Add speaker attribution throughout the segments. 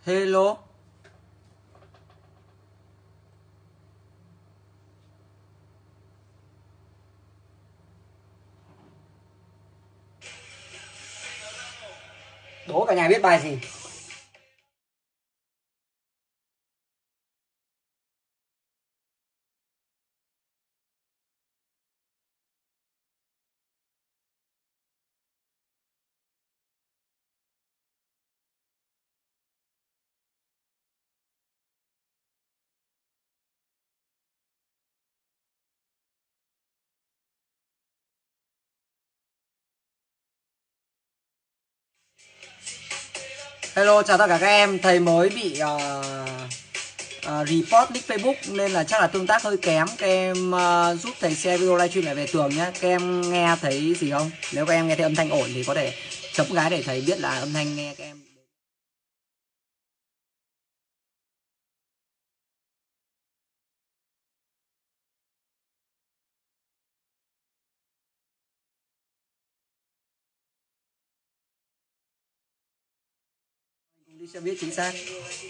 Speaker 1: Hello. Đố cả nhà biết bài gì? Hello, chào tất cả các em. Thầy mới bị report nick Facebook nên là chắc là tương tác hơi kém. Các em giúp thầy share video livestream lại về tường nhé. Các em nghe thấy gì không? Nếu các em nghe thấy âm thanh ổn thì có thể chấm cái để thầy biết là âm thanh nghe các em. Cùng đi cho biết chính xác.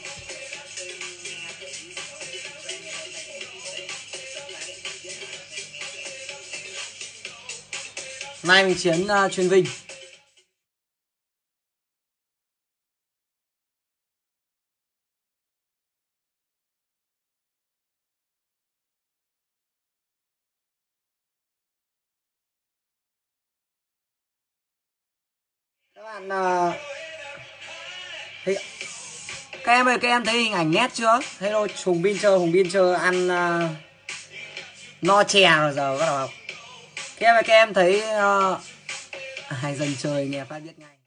Speaker 1: Nay mình chiến chuyên Vinh. Các bạn các em ơi, các em thấy hình ảnh nét chưa? Hello, Hùng Bin chơi ăn no chè rồi giờ bắt đầu học. Các em ơi, các em thấy hai dần trời nghe phát biết ngay.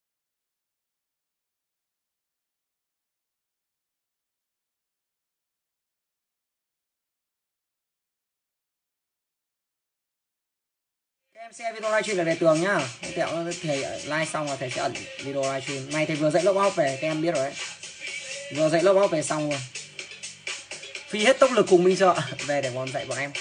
Speaker 1: Các em xem video livestream là về tường nhá. Tẹo thầy live xong là thầy sẽ ẩn video livestream. Này thầy vừa dạy lớp học về, các em biết rồi đấy. Vừa dạy lớp học về xong rồi. Phi hết tốc lực cùng Minh Trợ về để còn dạy bọn em.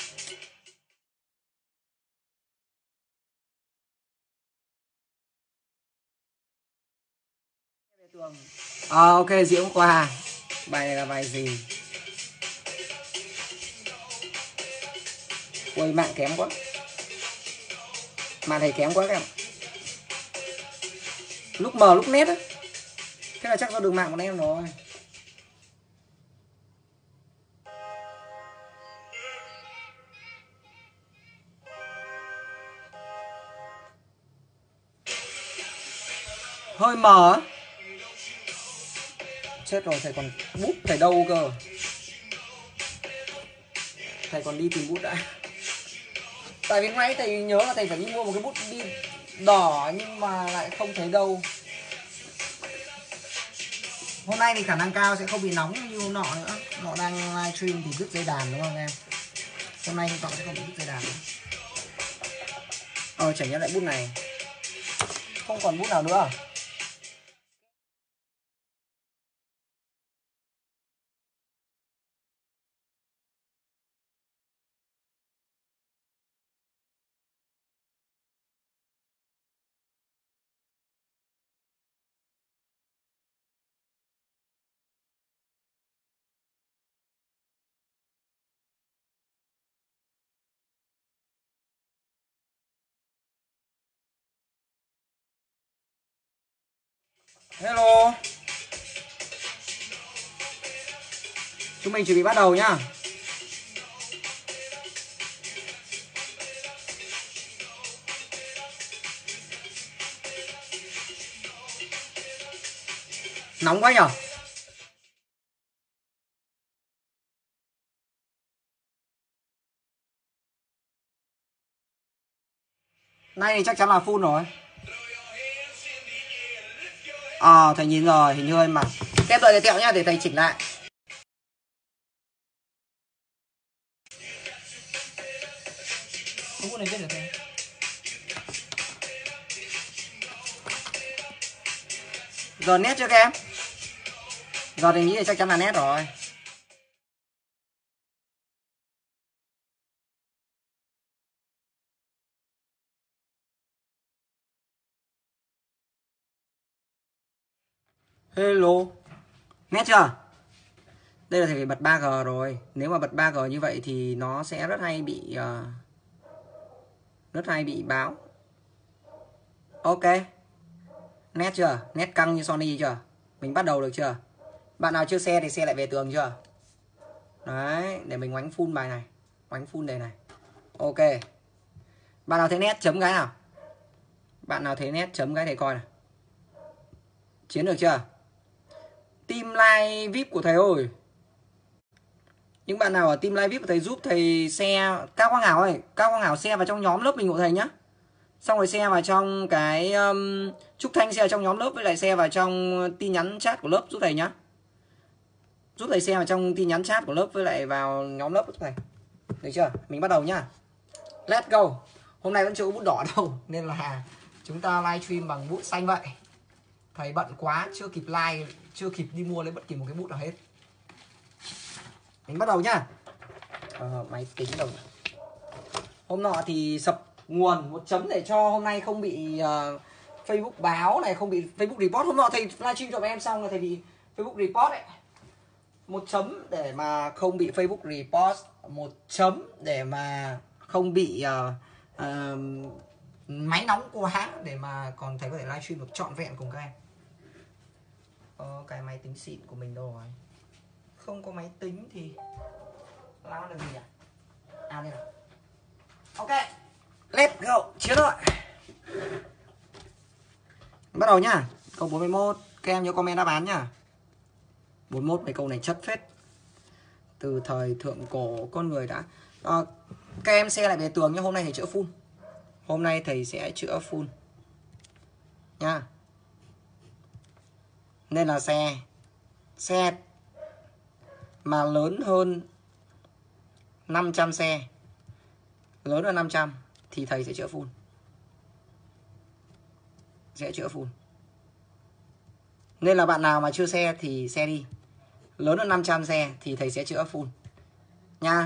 Speaker 1: Ok, Diễm qua. Bài này là bài gì? Ôi mạng kém quá. Mạng thầy kém quá các em. Lúc mờ lúc nét á. Thế là chắc do đường mạng của em rồi. Hơi mờ á. Chết rồi, thầy còn bút thầy đâu cơ? Thầy còn đi tìm bút đã. Tại vì nãy thầy nhớ là thầy phải đi mua một cái bút đi đỏ nhưng mà lại không thấy đâu. Hôm nay thì khả năng cao sẽ không bị nóng như hôm nọ nữa. Nọ đang livestream thì đứt dây đàn đúng không em? Hôm nay cậu sẽ không bị đứt dây đàn nữa. Chả nhớ lại bút này. Không còn bút nào nữa. Hello. Chúng mình chuẩn bị bắt đầu nhá. Nóng quá nhở? Nay thì chắc chắn là full rồi. Thầy nhìn rồi, hình như hơi mà. Em đợi thầy tẹo nhá để thầy chỉnh lại. Bút này viết được không? Giờ nét chưa các em? Giờ thì nghĩ là chắc chắn là nét rồi. Hello. Nét chưa? Đây là thầy phải bật 3G rồi. Nếu mà bật 3G như vậy thì nó sẽ rất hay bị báo. Ok. Nét chưa? Nét căng như Sony chưa? Mình bắt đầu được chưa? Bạn nào chưa share thì share lại về tường chưa? Đấy, để mình oánh full bài này. Oánh full đề này. Ok. Bạn nào thấy nét chấm cái nào? Bạn nào thấy nét chấm cái thầy coi này. Chiến được chưa? Team live VIP của thầy ơi. Những bạn nào ở team live VIP của thầy giúp thầy share. Cao Quang Hảo ơi, Cao Quang Hảo share vào trong nhóm lớp mình của thầy nhá. Xong rồi share vào trong cái Trúc Thanh share trong nhóm lớp, với lại share vào trong tin nhắn chat của lớp giúp thầy nhá. Giúp thầy share vào trong tin nhắn chat của lớp với lại vào nhóm lớp của thầy. Được chưa? Mình bắt đầu nhá. Let's go. Hôm nay vẫn chưa có bút đỏ đâu, nên là chúng ta livestream bằng bút xanh vậy. Thầy bận quá, chưa kịp live, chưa kịp đi mua lấy bất kỳ một cái bút nào hết. Mình bắt đầu nhá. Máy tính đâu. Hôm nọ thì sập nguồn 1 chấm để cho hôm nay không bị Facebook báo này, không bị Facebook report. Hôm nọ thầy livestream cho em xong là thầy bị Facebook report ấy. 1 chấm để mà không bị Facebook report, 1 chấm để mà không bị máy nóng quá, để mà còn thầy có thể livestream được trọn vẹn cùng các em. Cái máy tính xịn của mình đâu rồi? Không có máy tính thì làm được gì nhỉ? Đây nào. Ok, let's go, chiến rồi. Bắt đầu nhá. Câu 41, các em nhớ comment đáp án nhá. 41, mấy câu này chất phết. Từ thời thượng cổ con người đã các em share lại về tường nhá. Hôm nay thầy chữa full. Hôm nay thầy sẽ chữa full nha. Nên là xe mà lớn hơn 500 xe, lớn hơn 500 thì thầy sẽ chữa full. Sẽ chữa full. Nên là bạn nào mà chưa share thì share đi. Lớn hơn 500 xe thì thầy sẽ chữa full nha.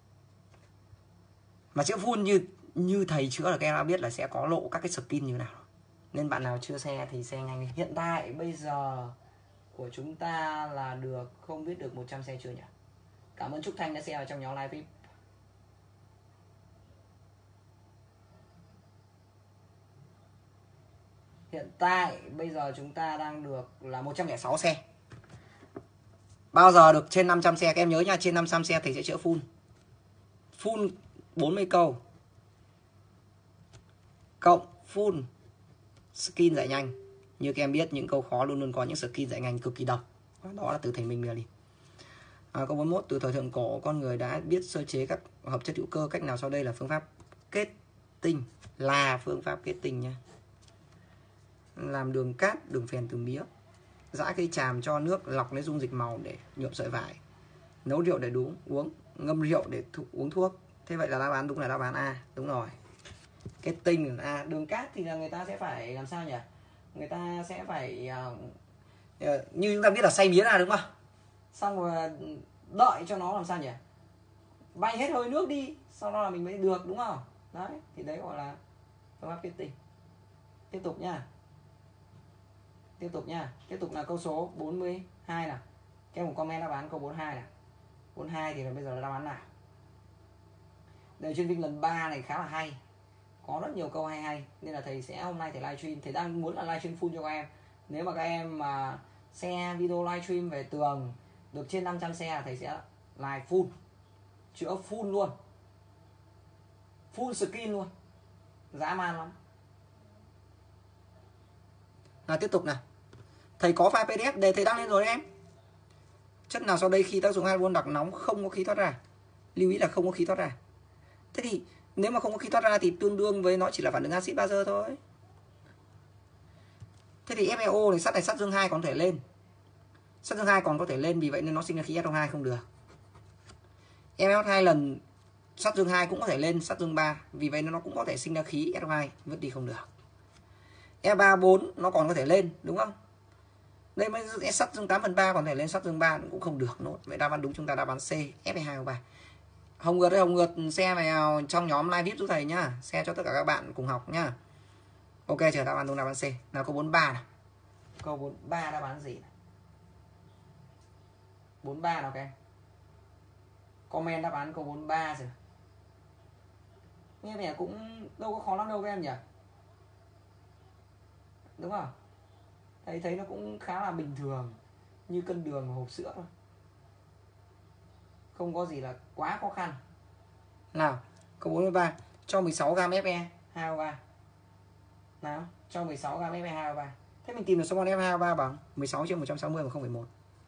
Speaker 1: Mà chữa full như thầy chữa là các em đã biết là sẽ có lộ các cái skin như nào. Nên bạn nào chưa share thì share nhanh đi. Hiện tại bây giờ của chúng ta là được, không biết được 100 xe chưa nhỉ? Cảm ơn Trúc Thanh đã share vào trong nhóm live VIP. Hiện tại bây giờ chúng ta đang được là 106 xe. Bao giờ được trên 500 xe các em nhớ nha, trên 500 xe thầy sẽ chữa full. Full 40 câu. Cộng full skin giải nhanh. Như các em biết những câu khó luôn luôn có những skin giải nhanh cực kỳ độc. Đó là từ thầy Minh Miền. Câu 41, từ thời thượng cổ con người đã biết sơ chế các hợp chất hữu cơ, cách nào sau đây là phương pháp kết tinh, là phương pháp kết tinh nha. Làm đường cát, đường phèn từ mía, giã cây tràm cho nước lọc lấy dung dịch màu để nhuộm sợi vải, nấu rượu để uống, ngâm rượu để uống thuốc. Thế vậy là đáp án đúng là đáp án A. Đúng rồi, kết tinh là A. Đường cát thì là người ta sẽ phải làm sao nhỉ? Người ta sẽ phải như chúng ta biết là xay mía ra đúng không? Xong rồi đợi cho nó làm sao nhỉ? Bay hết hơi nước đi, sau đó là mình mới được đúng không? Đấy, thì đấy gọi là phương pháp kết tinh. Tiếp tục nhá. Tiếp tục là câu số 42 nào. Các em một comment đáp án câu 42 nào. 42 thì là bây giờ là đáp án nào? Đề chuyên Vinh lần 3 này khá là hay. Có rất nhiều câu hay nên là thầy sẽ hôm nay thầy livestream, thầy đang muốn là livestream full cho các em. Nếu mà các em mà share video livestream về tường được trên 500 xe thầy sẽ live full, chữa full luôn, full skin luôn, dã man lắm. Tiếp tục nào. Thầy có file PDF để thầy đăng lên rồi đấy em. Chất nào sau đây khi tác dụng hydrogen đặc nóng không có khí thoát ra? Lưu ý là không có khí thoát ra. Thế thì nếu mà không có khí thoát ra thì tương đương với nó chỉ là phản ứng axit bazơ thôi. Thế thì FeO này sắt dương 2 còn thể lên. Sắt dương 2 còn có thể lên, vì vậy nên nó sinh ra khí SO2 không được. MF2 lần sắt dương 2 cũng có thể lên sắt dương 3, vì vậy nên nó cũng có thể sinh ra khí SO2, vứt đi không được. E34 nó còn có thể lên đúng không? Đây mới sắt dương 8/3 còn thể lên sắt dương 3 cũng không được nốt. Vậy đáp án đúng chúng ta đáp án C, Fe2O3. Hồng Ngượt share vào trong nhóm live VIP giúp thầy nhá, share cho tất cả các bạn cùng học nhá. Ok, chờ đáp án đúng đáp án C. Nào câu 43 nào. Câu 43 đáp án gì? 43 nào các em. Comment đáp án câu 43 rồi. Nghe vẻ cũng đâu có khó lắm đâu các em nhỉ. Đúng không? Thầy thấy nó cũng khá là bình thường, như cân đường và hộp sữa thôi. Không có gì là quá khó khăn. Nào, câu 43. Cho 16g Fe 2O3. Nào, cho 16g Fe 2O3. Thế mình tìm được số mol F2O3 bằng 16 trên 160 và 0,1.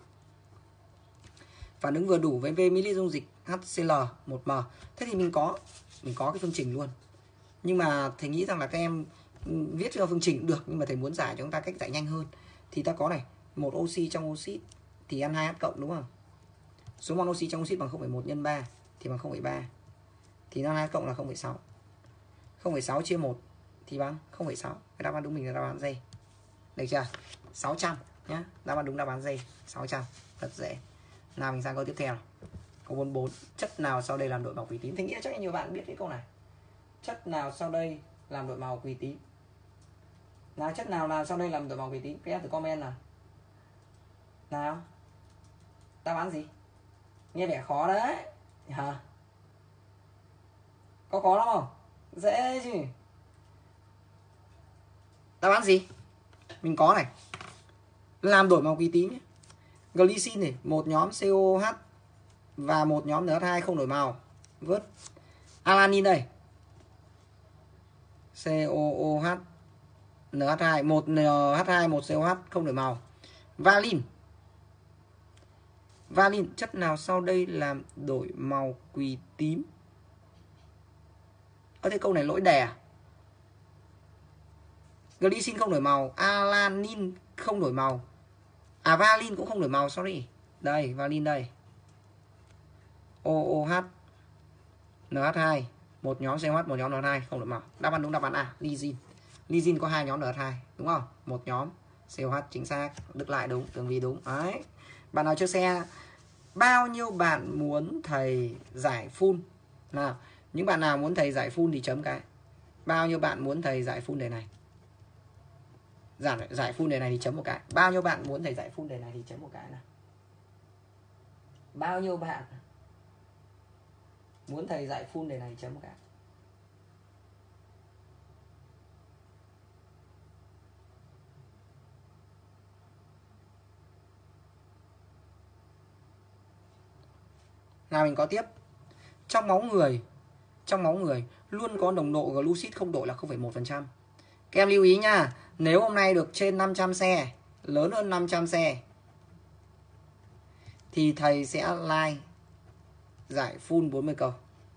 Speaker 1: Phản ứng vừa đủ với V ml dung dịch HCl 1m. Thế thì mình có cái phương trình luôn. Nhưng mà thầy nghĩ rằng là các em viết cho phương trình cũng được, nhưng mà thầy muốn giải cho chúng ta cách giải nhanh hơn. Thì ta có này, một oxy trong oxit thì ăn 2H cộng đúng không? Số mol oxy trong oxit bằng 0,1 nhân 3 thì bằng 0,3. Thì nó 2 cộng là 0,6. 0,6 chia 1 thì bằng 0,6. Cái đáp án đúng mình là đáp án D. Được chưa? 600 nhá. Đáp án đúng đáp án D 600. Rất dễ. Nào mình sang câu tiếp theo. Câu 44. Chất nào sau đây làm đổi màu quỳ tím? Thì nghĩa chắc là nhiều bạn biết cái câu này. Chất nào sau đây làm đổi màu quỳ tím? Nào, chất nào làm sau đây làm đổi màu quỳ tím? Các em thử comment nào. Nào. Đáp án gì? Nghe vẻ khó đấy. Hả? Có khó lắm không? Dễ chứ. Đáp án gì? Mình có này. Làm đổi màu quỳ tím nhé. Glycine này, một nhóm COH và một nhóm NH2 không đổi màu. Vớt. Alanin đây. COOH NH2, một NH2, một COH không đổi màu. Valin. Valin, chất nào sau đây làm đổi màu quỳ tím? Có thể câu này lỗi đề à? Glycine không đổi màu, alanin không đổi màu. À, valin cũng không đổi màu, sorry. Đây, valin đây. OOH NH2, một nhóm COH, một nhóm NH2 không đổi màu. Đáp án đúng đáp án A, lysine. Lysine có hai nhóm NH2, đúng không? Một nhóm COH, chính xác. Đức lại đúng, tường vi đúng. Đấy. Bạn nào chưa xe, bao nhiêu bạn muốn thầy giải phun? Nào, những bạn nào muốn thầy giải phun thì chấm cái. Bao nhiêu bạn muốn thầy giải phun đề này? Giải phun đề này thì chấm một cái. Bao nhiêu bạn muốn thầy giải phun đề này thì chấm một cái nào. Bao nhiêu bạn muốn thầy giải phun đề này thì chấm một cái. Nào mình có tiếp. Trong máu người luôn có nồng độ glucid không đổi là 0,1%. Các em lưu ý nha, nếu hôm nay được trên 500 xe, lớn hơn 500 xe thì thầy sẽ like giải full 40 câu.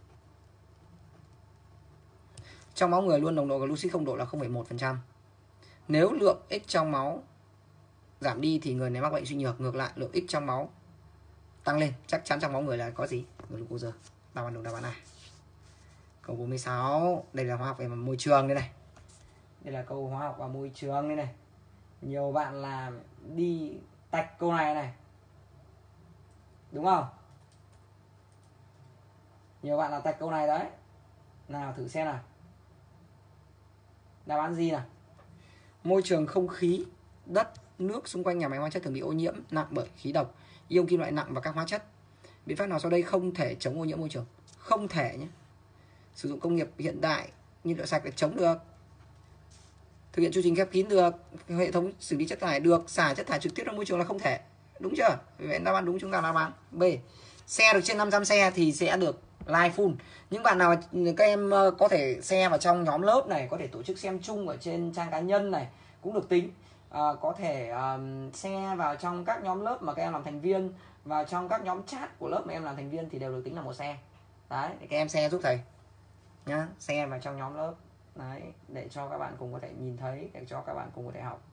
Speaker 1: Trong máu người luôn nồng độ glucid không đổi là 0,1%. Nếu lượng X trong máu giảm đi thì người này mắc bệnh suy nhược. Ngược lại, lượng X trong máu tăng lên, chắc chắn trong máu người là có gì? Glucose. Đáp án đúng đáp án A. Câu 46, đây là hóa học về môi trường đây này. Đây là câu hóa học và môi trường đây này. Nhiều bạn làm đi tạch câu này này. Đúng không? Nhiều bạn làm tạch câu này đấy. Nào thử xem nào. Đáp án gì nào? Môi trường không khí, đất, nước xung quanh nhà máy hóa chất thường bị ô nhiễm nặng bởi khí độc, ion kim loại nặng và các hóa chất. Biện pháp nào sau đây không thể chống ô nhiễm môi trường? Không thể nhé. Sử dụng công nghiệp hiện đại, nhiên liệu sạch để chống được. Thực hiện chu trình khép kín được. Hệ thống xử lý chất thải được. Xả chất thải trực tiếp ra môi trường là không thể. Đúng chưa? Vậy đáp án đúng chúng ta là đáp án B. Xe được trên 500 xe thì sẽ được live full. Những bạn nào các em có thể share vào trong nhóm lớp này, có thể tổ chức xem chung ở trên trang cá nhân này cũng được tính. Có thể share vào trong các nhóm lớp mà các em làm thành viên, vào trong các nhóm chat của lớp mà em làm thành viên thì đều được tính là một xe. Đấy, các em share giúp thầy nhá, share vào trong nhóm lớp đấy để cho các bạn cùng có thể nhìn thấy, để cho các bạn cùng có thể học.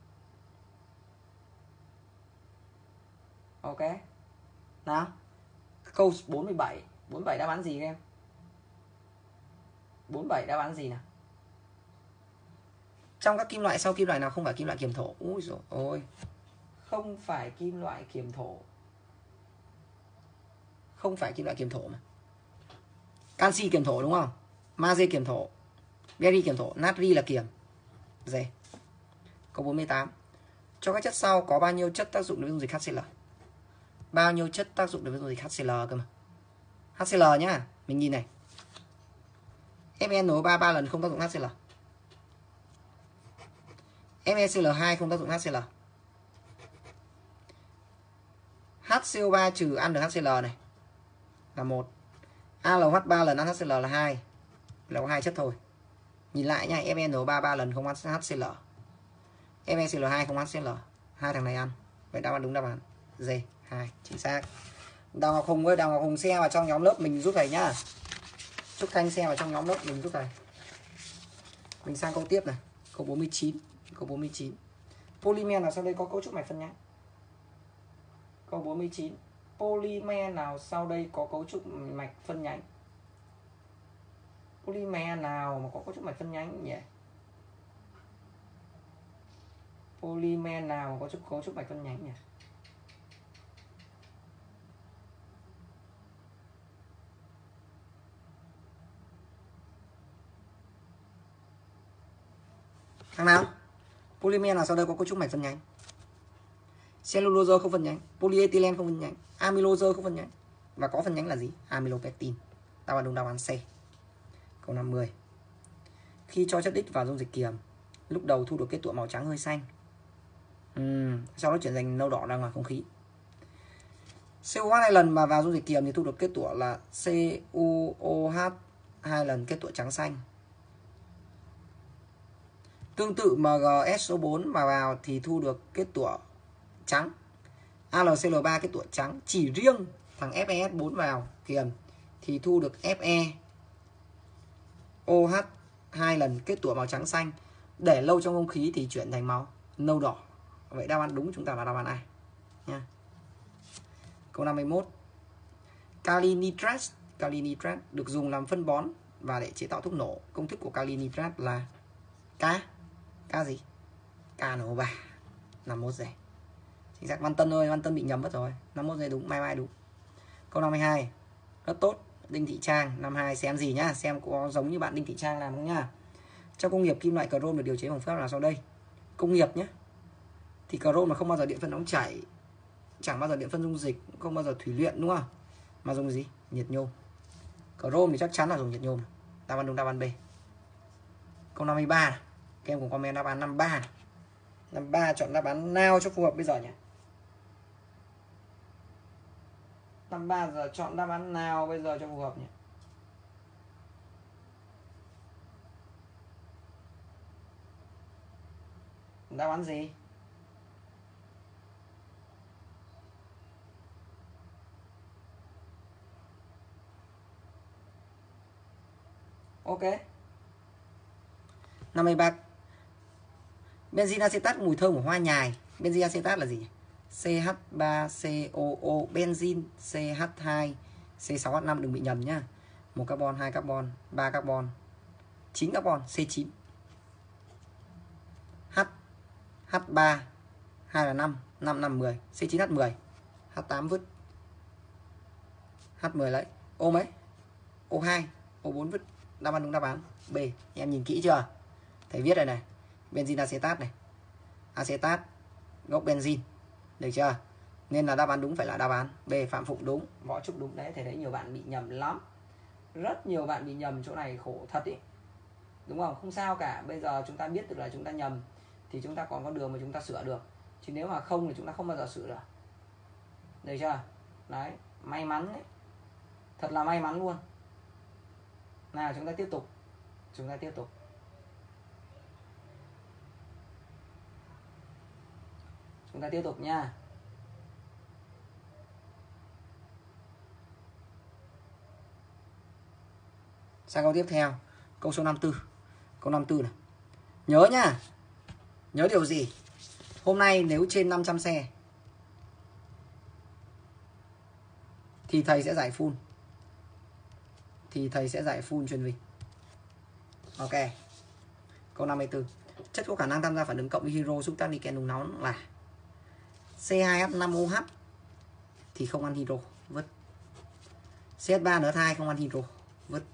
Speaker 1: Ok. Nào. Câu 47. 47 đáp án gì các em? 47 đáp án gì nào? Trong các kim loại sau kim loại nào không phải kim loại kiềm thổ? Úi dồi ôi. Không phải kim loại kiềm thổ. Không phải kim loại kiềm thổ mà. Canxi kiềm thổ đúng không? Magie kiềm thổ. Beri kiềm thổ. Natri là kiềm. D. Câu 48. Cho các chất sau có bao nhiêu chất tác dụng đối với dung dịch HCl? Bao nhiêu chất tác dụng đối với dung dịch HCl cơ mà. HCl nhá, mình nhìn này. FeNO3 3 lần không tác dụng HCl. FeCl2 không tác dụng HCl. HCO3 trừ ăn được HCl này là 1. ALOH 3 lần ăn HCl là 2. Là có 2 chất thôi. Nhìn lại nha, FeNO3 3 lần không ăn HCl. FeCl2 không ăn HCl. Hai thằng này ăn. Vậy đáp án đúng đáp án D2 chính xác. Đào Ngọc Hùng ơi, Đào Ngọc Hùng xe vào trong nhóm lớp mình giúp thầy nhá. Trúc Thanh xe vào trong nhóm lớp mình giúp thầy. Mình sang câu tiếp này, câu 49. Câu 49. Polymer nào sau đây có cấu trúc mạch phân nhánh? Câu 49. Polymer nào sau đây có cấu trúc mạch phân nhánh? Polymer nào mà có cấu trúc mạch phân nhánh nhỉ? Polymer nào mà có cấu trúc mạch phân nhánh nhỉ? Thằng nào? Polymer nào sau đây có cấu trúc mạch phân nhánh? Cellulose không phân nhánh, polyethylene không phân nhánh, amylose không phân nhánh. Và có phân nhánh là gì? Amylopectin. Đáp án đúng đáp án C. Câu 50. Khi cho chất X vào dung dịch kiềm, lúc đầu thu được kết tủa màu trắng hơi xanh. Sau đó chuyển thành nâu đỏ ra ngoài không khí. COH 2 lần mà vào dung dịch kiềm thì thu được kết tủa là CuOH 2 lần kết tủa trắng xanh. Tương tự MgSO4 mà vào thì thu được kết tủa trắng. AlCl3 kết tủa trắng. Chỉ riêng thằng FeS4 vào kiềm thì thu được FeOH 2 lần kết tủa màu trắng xanh. Để lâu trong không khí thì chuyển thành màu nâu đỏ. Vậy đáp án đúng chúng ta là đáp án A nha. Câu 51. Kali nitrat được dùng làm phân bón và để chế tạo thuốc nổ. Công thức của kali nitrat là K gì? KNO3. 51 giây. Chính xác. Văn Tân ơi, Văn Tân bị nhầm mất rồi. 51 giây đúng, mai đúng. Câu 52. Rất tốt. Đinh Thị Trang, 52 xem gì nhá, xem có giống như bạn Đinh Thị Trang làm không nhá. Trong công nghiệp kim loại chrome được điều chế bằng phương pháp nào sau đây? Công nghiệp nhé. Thì chrome là không bao giờ điện phân nóng chảy, chẳng bao giờ điện phân dung dịch, không bao giờ thủy luyện đúng không? Mà dùng gì? Nhiệt nhôm. Chrome thì chắc chắn là dùng nhiệt nhôm. Đáp án đúng đáp án B. Câu 53 này. Các em cùng comment đáp án 53 này. 53 chọn đáp án nào cho phù hợp bây giờ nhỉ? 53 giờ chọn đáp án nào bây giờ cho phù hợp nhỉ? Đáp án gì? Ok. 53. Benzin acetat mùi thơm của hoa nhài. Benzin acetat là gì? CH3COO, benzin CH2 C6H5, đừng bị nhầm nhá. 1 carbon, 2 carbon, 3 carbon, 9 carbon, C9. H3 2 là 5, 5 5 10, C9H10. H8 vứt. H10 lấy. O mấy? O2, O4 vứt. Đáp án đúng đáp án B. Em nhìn kỹ chưa? Thầy viết đây này. Benzin acetat này. Acetat gốc benzin. Được chưa? Nên là đáp án đúng phải là đáp án B. Phạm Phụng đúng, Võ Trúc đúng. Đấy, thầy thấy nhiều bạn bị nhầm lắm. Rất nhiều bạn bị nhầm chỗ này, khổ thật ý. Đúng không? Không sao cả. Bây giờ chúng ta biết được là chúng ta nhầm thì chúng ta còn có đường mà chúng ta sửa được. Chứ nếu mà không thì chúng ta không bao giờ sửa được. Được chưa? Đấy, may mắn đấy. Thật là may mắn luôn. Nào chúng ta tiếp tục. Chúng ta tiếp tục. Chúng ta tiếp tục nha. Sang câu tiếp theo. Câu số 54. Câu 54 này. Nhớ nhá. Nhớ điều gì? Hôm nay nếu trên 500 xe thì thầy sẽ giải full. Thì thầy sẽ giải full chuyên Vinh. Ok. Câu 54. Chất có khả năng tham gia phản ứng cộng với hydro xúc tác niken nung nóng là C2H5OH thì không ăn hydro, vứt. CH3NH2 không ăn hydro, vứt.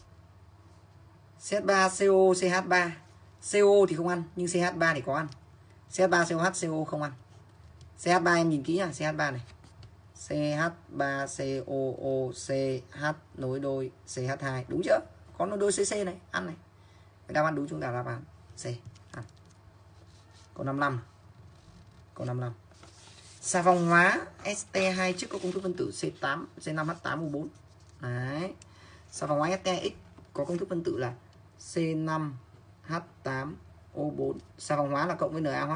Speaker 1: CH3CO CH3, CO thì không ăn nhưng CH3 thì có ăn. CH3COH CO không ăn. CH3 em nhìn kỹ nha, CH3 này. CH3COOCH nối đôi CH2. Đúng chưa? Có nối đôi CC này, ăn này. Đáp án đúng chúng ta là đáp án C. Ăn. Câu 55. Câu 55. Xà phòng hóa ST2 chức có công thức phân tử C8 C5H8O4. Đấy. Xà phòng hóa STX có công thức phân tử là C5H8O4. Xà phòng hóa là cộng với NaOH.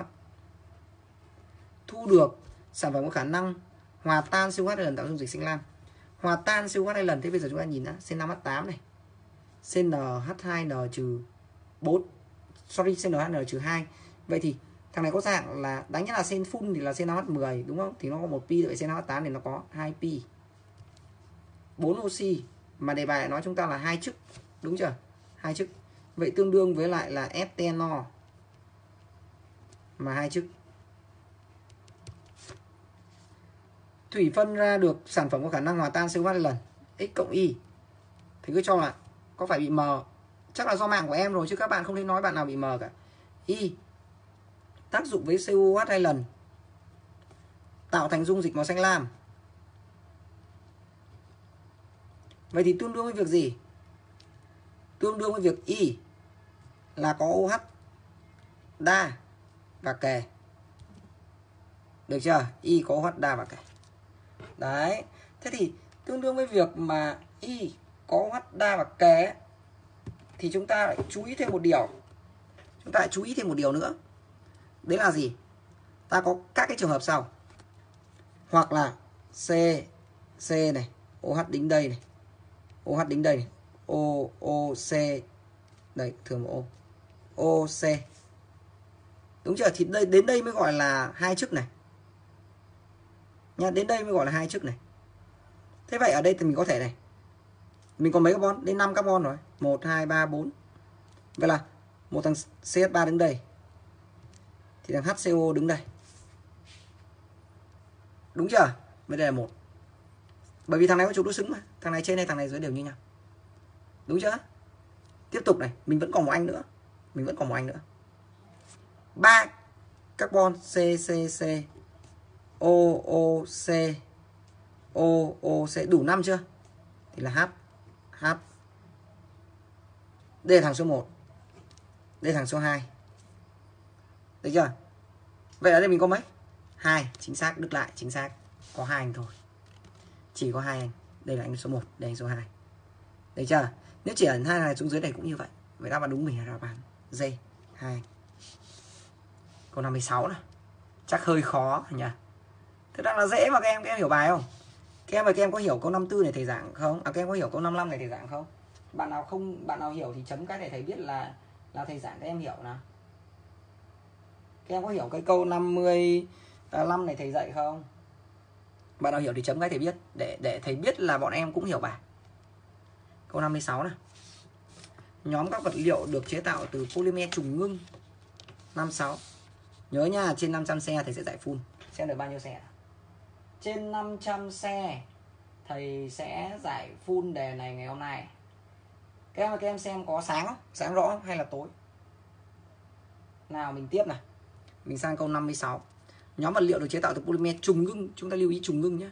Speaker 1: Thu được sản phẩm có khả năng hòa tan COH 2 lần tạo dung dịch sinh lam. Hòa tan COH 2 lần, thế bây giờ chúng ta nhìn đã, C5H8 này, CnH2n-4, sorry, CnHn-2. Vậy thì thằng này có dạng là đánh là sen full thì là C5H10 đúng không? Thì nó có 1 pi, vậy CnH8 thì nó có 2 pi. 4 oxy mà đề bài nói chúng ta là 2 chức, đúng chưa? 2 chức. Vậy tương đương với lại là FTNO mà 2 chức. Thủy phân ra được sản phẩm có khả năng hòa tan COH 2 lần X cộng Y. Thì cứ cho là có phải bị mờ. Chắc là do mạng của em rồi chứ các bạn không thấy nói bạn nào bị mờ cả. Y tác dụng với COH 2 lần tạo thành dung dịch màu xanh lam. Vậy thì tương đương với việc gì? Tương đương với việc Y là có OH đa và kề. Được chưa? Y có OH đa và kề. Đấy. Thế thì tương đương với việc mà Y có OH đa và kề thì chúng ta lại chú ý thêm một điều. Chúng ta lại chú ý thêm một điều nữa. Đấy là gì? Ta có các cái trường hợp sau. Hoặc là C này, OH đính đây này, OH đính đây này, OC đây, thường một OC. Đúng chưa? Thì đây, đến đây mới gọi là 2 chức này. Nha, đến đây mới gọi là 2 chức này. Thế vậy ở đây thì mình có thể này. Mình còn mấy carbon? Đến 5 carbon rồi. 1 2 3 4. Vậy là một thằng CH3 đứng đây. Thì thằng HCO đứng đây. Đúng chưa? Vậy đây là 1. Bởi vì thằng này có trục đối xứng mà. Thằng này trên hay thằng này dưới đều như nhau. Đúng chưa? Tiếp tục này, mình vẫn còn một anh nữa. 3 carbon CCC OOC OOC đủ 5 chưa? Thì là H. Đây là thằng số 1. Đây là thằng số 2. Được chưa? Vậy ở đây mình có mấy? 2, chính xác, đứt lại, chính xác. Có 2 anh thôi. Chỉ có 2 anh. Đây là anh số 1, đây là anh số 2. Được chưa? Nếu chỉ ẩn 2 này xuống dưới này cũng như vậy. Vậy đáp án đúng mình là đáp án D, 2. Câu 56 này. Chắc hơi khó nhỉ? Thực ra là dễ mà các em hiểu bài không? Các em có hiểu câu 54 này thầy giảng không? Các em có hiểu câu 55 này thầy giảng không? Bạn nào hiểu thì chấm cái để thầy biết là thầy giảng các em hiểu nào. Các em có hiểu cái câu 55 này thầy dạy không? Bạn nào hiểu thì chấm cái thầy biết để thầy biết là bọn em cũng hiểu bài. Câu 56 này. Nhóm các vật liệu được chế tạo từ polymer trùng ngưng. 56. Nhớ nha, trên 500 xe thầy sẽ giải full. Xem được bao nhiêu xe? Trên 500 xe thầy sẽ giải full đề này ngày hôm nay. Các em xem có sáng không? Sáng rõ không? Hay là tối? Nào mình tiếp này. Mình sang câu 56. Nhóm vật liệu được chế tạo từ polymer trùng ngưng. Chúng ta lưu ý trùng ngưng nhé.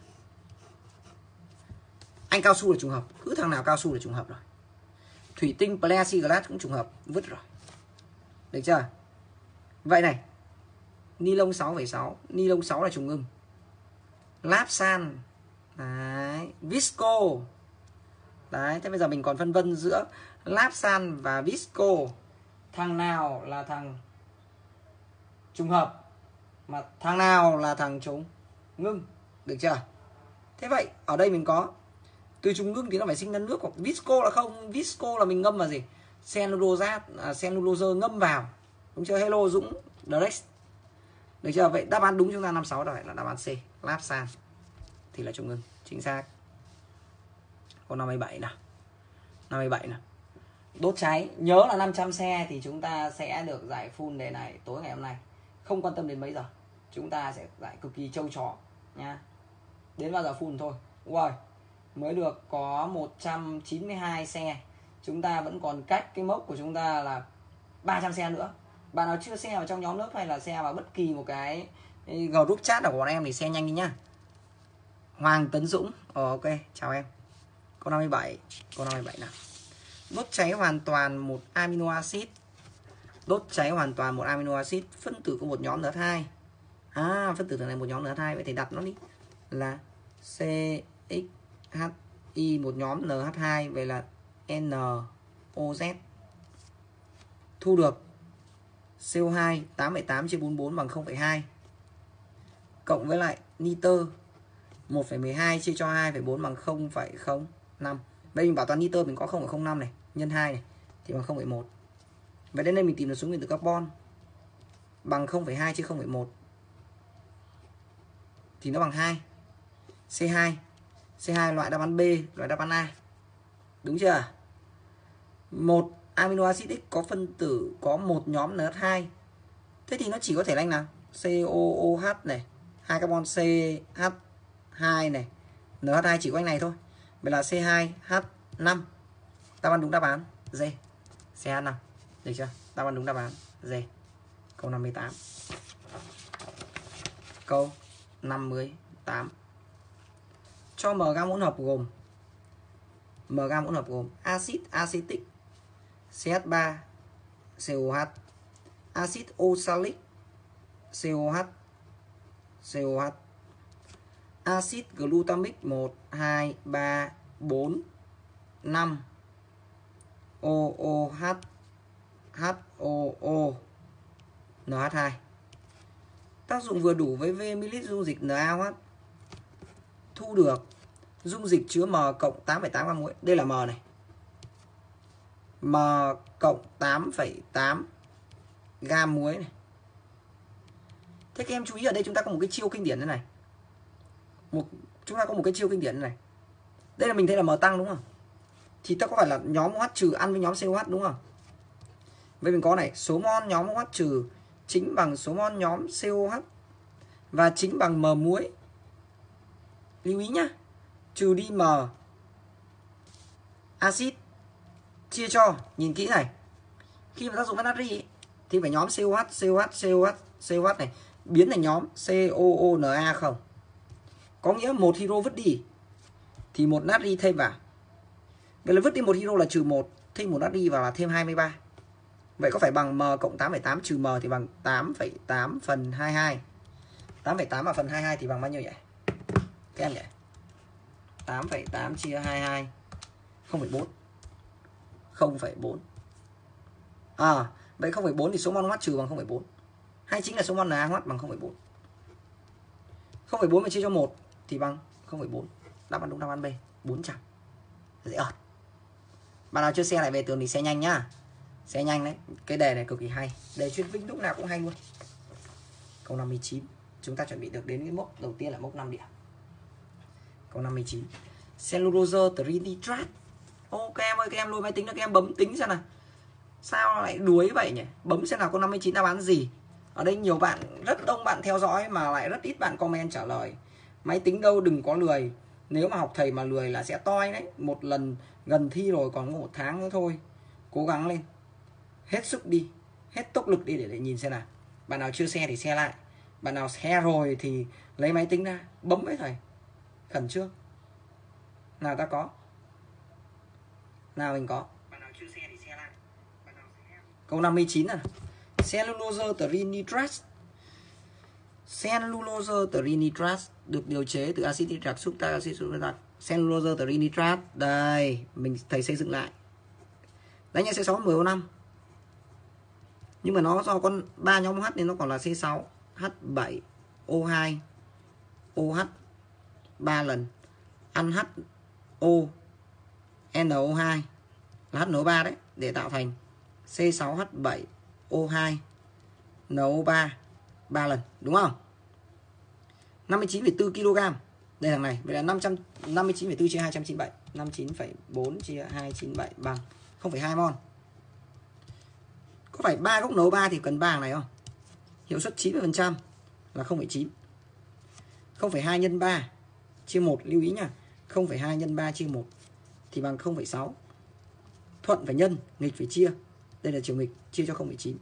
Speaker 1: Anh cao su là trùng hợp. Cứ thằng nào cao su là trùng hợp rồi. Thủy tinh plexiglass cũng trùng hợp. Vứt rồi. Được chưa? Vậy này. Ni lông 6,6. Ni lông 6 là trùng ngưng. Lapsan. Đấy. Visco. Đấy. Thế bây giờ mình còn phân vân giữa Lapsan và Visco. Thằng nào là thằng trùng hợp mà thằng nào là thằng trùng ngưng. Được chưa? Thế vậy ở đây mình có từ trùng ngưng thì nó phải sinh ra nước, hoặc Visco là không. Visco là mình ngâm vào gì? Cellulose ngâm vào. Đúng chưa? Hello Dũng Drex. Được chưa? Vậy đáp án đúng chúng ta 56 rồi là đáp án C. Lapsan thì là trùng ngưng. Chính xác. Câu 57 nào. 57 nào. Đốt cháy. Nhớ là 500 xe thì chúng ta sẽ được giải full đề này tối ngày hôm nay. Không quan tâm đến mấy giờ. Chúng ta sẽ giải cực kỳ trâu chó nha. Đến bao giờ full thôi. Ui, mới được có 192 xe. Chúng ta vẫn còn cách cái mốc của chúng ta là 300 xe nữa. Bạn nào chưa share vào trong nhóm lớp hay là share vào bất kỳ một cái group chat nào của bọn em thì share nhanh đi nhá. Hoàng Tấn Dũng. Ok, chào em. Câu 57. Câu 57 nào. Đốt cháy hoàn toàn một amino acid. Đốt cháy hoàn toàn một amino acid, phân tử có một nhóm NH2. Phân tử này một nhóm NH2, vậy thì đặt nó đi là CXHI một nhóm NH2, vậy là NOZ. Thu được CO2 8,8 chia 44 bằng 0,2 cộng với lại nitơ 1,12 chia cho 2,4 bằng 0,05. Đây mình bảo toàn nitơ mình có 0,05 này, nhân 2 này thì bằng 0,1. Vậy đến đây mình tìm được số nguyên tử carbon bằng 0,2 chia 0,1 thì nó bằng 2. C2. C2 loại đáp án B, loại đáp án A. Đúng chưa? Một amino acid X có phân tử có một nhóm NH2. Thế thì nó chỉ có thể là nào? COOH này, 2 carbon CH2 này, NH2 chỉ có anh này thôi. Vậy là C2H5. Đáp án đúng đáp án D. CH5. Được chưa? Đáp án đúng đáp án D. Câu 58. Câu 58. Cho M gam hỗn hợp gồm axit acetic CH3 COH, axit oxalic COH, axit glutamic 1 2 3 4 5 OOH HOO NH2. Tác dụng vừa đủ với V ml dung dịch NaOH. Thu được dung dịch chứa M cộng 8,8 gam muối. Đây là M này. M cộng 8,8 gam muối này. Thế các em chú ý ở đây chúng ta có một cái chiêu kinh điển thế này. Chúng ta có một cái chiêu kinh điển thế này. Đây là mình thấy là M tăng đúng không? Thì ta có phải là nhóm OH trừ ăn với nhóm COH đúng không? Vậy mình có này, số mol nhóm OH trừ chính bằng số mol nhóm COH và chính bằng M muối. Lưu ý nhá. Trừ đi M axit chia cho, nhìn kỹ này. Khi mà tác dụng với natri thì phải nhóm COH này biến thành nhóm COONa không. Có nghĩa một hydro vứt đi thì một natri thêm vào. Vậy là vứt đi một hydro là trừ 1, thêm một natri vào là thêm 23. Vậy có phải bằng M cộng 8,8 trừ M thì bằng 8,8 phần 22. 8,8 và phần 22 thì bằng bao nhiêu vậy? Các em nhỉ? 8,8 chia 22 0,4. 0,4. Vậy 0,4 thì số mol OH trừ bằng 0,4. Hay chính là số mol NaOH bằng 0,4. 0,4 mà chia cho 1 thì bằng 0,4. Đáp án đúng đáp án B, 400. Dễ ợt. Bạn nào chưa xe lại về tường thì xe nhanh nhá. Xe nhanh đấy. Cái đề này cực kỳ hay. Đề chuyên Vinh lúc nào cũng hay luôn. Câu 59. Chúng ta chuẩn bị được đến cái mốc đầu tiên là mốc 5 điểm. Câu 59. Cellulose trinitrat. Ok em ơi, các em lôi máy tính là các em bấm tính xem nào. Sao lại đuối vậy nhỉ? Bấm xem nào câu 59 đáp án gì. Ở đây nhiều bạn, rất đông bạn theo dõi mà lại rất ít bạn comment trả lời. Máy tính đâu đừng có lười. Nếu mà học thầy mà lười là sẽ toi đấy. Một lần gần thi rồi còn có 1 tháng nữa thôi. Cố gắng lên. Hết sức đi. Hết tốc lực đi để nhìn xem nào. Bạn nào chưa share thì share lại. Bạn nào share rồi thì lấy máy tính ra. Bấm với thầy. Khẩn trương. Nào ta có. Nào mình có. Bạn nào chưa share thì share lại. Câu 59 à. Cellulose trinitrat. Cellulose trinitrat được điều chế từ axit nitric succic acid sulfuric. Cellulose trinitrat. Đây, thầy xây dựng lại. Đấy nha, C6 10O5. Nhưng mà nó do con 3 nhóm OH nên nó còn là C6 H7 O2 OH 3 lần. Ăn HO NO2 là HNO3 đấy để tạo thành C6H7 O2 NO3 3 lần, đúng không? 59,4 kg. Đây thằng này, vậy là 559,4 chia 297, 59,4 chia 297 bằng 0,2 mol. Có phải 3 gốc NO3 thì cần 3 hàng này không? Hiệu suất 90% là 0,9. 0,2 nhân 3 chia 1, lưu ý nha. 0,2 nhân 3 chia 1 thì bằng 0,6. Thuận phải nhân, nghịch phải chia. Đây là chiều nghịch, chia cho 0,9.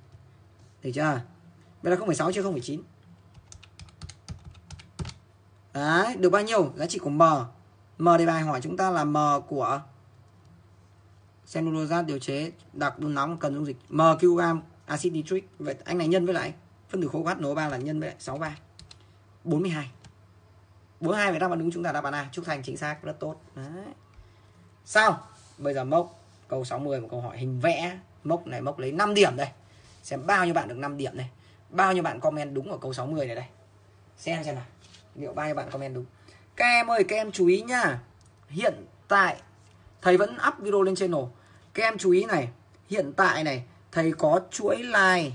Speaker 1: Được chưa? Vậy là 0,6 chia 0,9. Đấy, được bao nhiêu? Giá trị của M. M đề bài hỏi chúng ta là M của cellulose điều chế đặc đun nóng cần dung dịch M kg axit nitric. Vậy anh này nhân với lại phân tử khối của HNO3 là nhân với lại 63. 42. 42 vậy đáp án đúng, chúng ta đáp án A. Trúc Thành chính xác, rất tốt. Đấy. Sao? Bây giờ mốc câu 60 một câu hỏi hình vẽ. Mốc này mốc lấy 5 điểm đây. Xem bao nhiêu bạn được 5 điểm đây. Bao nhiêu bạn comment đúng ở câu 60 này đây. Xem nào. Liệu bao nhiêu bạn comment đúng. Các em ơi, các em chú ý nhá. Hiện tại thầy vẫn up video lên channel. Các em chú ý này. Hiện tại này thầy có chuỗi like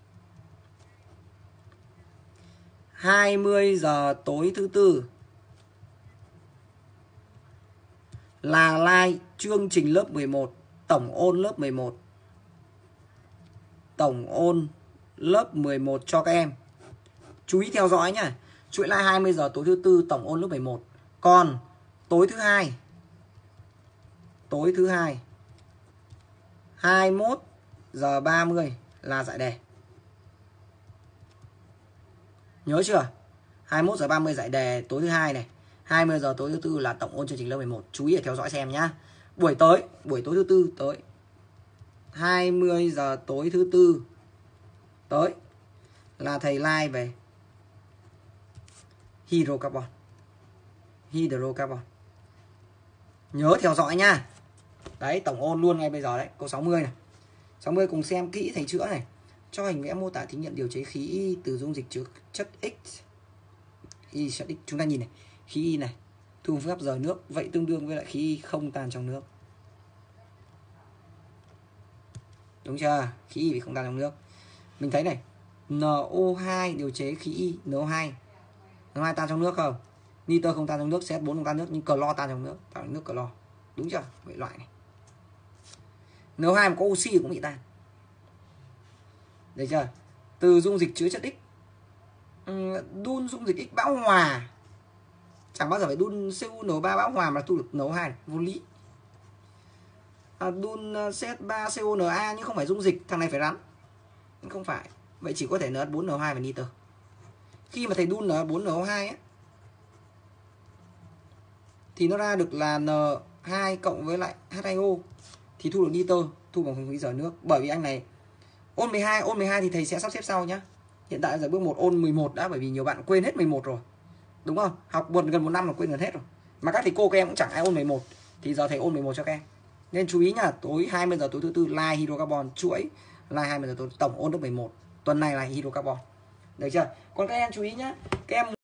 Speaker 1: 20 giờ tối thứ tư là like chương trình lớp 11, tổng ôn lớp 11. Tổng ôn lớp 11 cho các em. Chú ý theo dõi nhá. Chuỗi like 20 giờ tối thứ tư tổng ôn lớp 11. Còn tối thứ hai 21 giờ 30 là giải đề. Nhớ chưa? 21 giờ 30 giải đề tối thứ hai này. 20 giờ tối thứ tư là tổng ôn chương trình lớp 11. Chú ý để theo dõi xem nhá. Buổi tối thứ tư tới 20 giờ tối thứ tư tới là thầy like về hydrocarbon. Nhớ theo dõi nha. Đấy, tổng ôn luôn ngay bây giờ đấy, câu 60 này. 60 cùng xem kỹ thầy chữa này. Cho hình vẽ mô tả thí nghiệm điều chế khí Y từ dung dịch chứa chất X. Chúng ta nhìn này, khí Y này thu phương pháp rời nước, vậy tương đương với lại khí Y không tan trong nước. Đúng chưa? Khí Y bị không tan trong nước. Mình thấy này, NO2 điều chế khí Y, NO2 tan trong nước không? Nitơ không tan trong nước, CH4 không tan nước, nhưng clo tan trong nước, tạo thành nước clo. Đúng chưa? Vậy loại này. NO2 mà có oxy cũng bị tan. Được chưa? Từ dung dịch chứa chất X. Đun dung dịch X bão hòa. Chẳng bao giờ phải đun CuNO3 bão hòa mà thu được NO2, vô lý. Đun CH3CONA nhưng không phải dung dịch, thằng này phải rắn. Không phải. Vậy chỉ có thể NH4NO2 và nitơ. Khi mà thầy đun NH4NO2 ấy, thì nó ra được là N2 cộng với lại H2O thì thu được nitơ, thu bằng không khí rời nước. Bởi vì anh này ôn 12 thì thầy sẽ sắp xếp sau nhá. Hiện tại giờ bước 1 ôn 11 đã, bởi vì nhiều bạn quên hết 11 rồi. Đúng không? Học gần 1 năm là quên gần hết rồi. Mà các thầy cô các em cũng chẳng ai ôn 11 thì giờ thầy ôn 11 cho các em. Nên chú ý nhá, tối 20 giờ tối thứ tư like hydrocarbon, chuỗi like 20 giờ tối tổng ôn lớp 11. Tuần này là hydrocarbon. Được chưa? Còn các em chú ý nhá. Các em